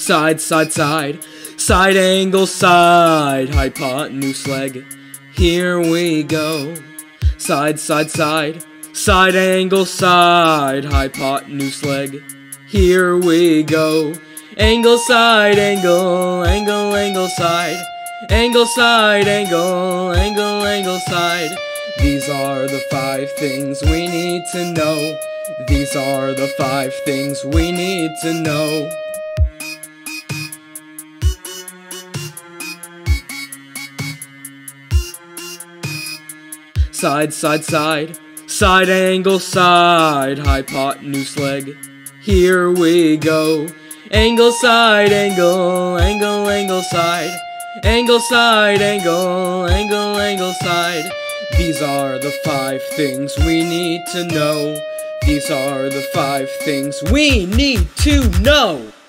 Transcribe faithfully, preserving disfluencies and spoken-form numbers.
Side, side, side, side angle, side, hypotenuse leg. Here we go. Side, side, side, side angle, side, hypotenuse leg. Here we go. Angle, side, angle, angle, angle, side. Angle, side, angle, angle, angle, side. These are the five things we need to know. These are the five things we need to know. Side, side, side, side angle, side, hypotenuse leg. Here we go. Angle, side, angle, angle, angle, side. Angle, side, angle, angle, angle, side. These are the five things we need to know. These are the five things we need to know.